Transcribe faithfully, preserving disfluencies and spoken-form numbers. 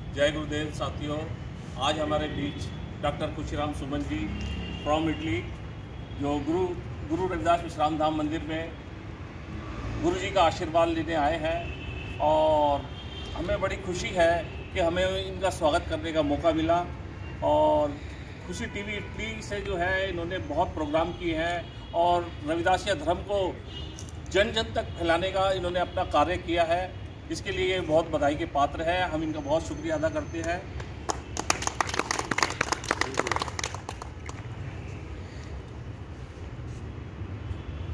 जय गुरुदेव साथियों, आज हमारे बीच doctor Khushiram Suman ji from Italy, जो गुरु गुरु रविदास विश्राम धाम मंदिर में गुरु जी का आशीर्वाद लेने आए हैं। और हमें बड़ी खुशी है कि हमें इनका स्वागत करने का मौका मिला। और खुशी टीवी इटली से जो है इन्होंने बहुत प्रोग्राम किए हैं और रविदासिया धर्म को जन जन तक फैलाने का इन्होंने अपना कार्य किया है। इसके लिए बहुत बधाई के पात्र है। हम इनका बहुत शुक्रिया अदा करते हैं।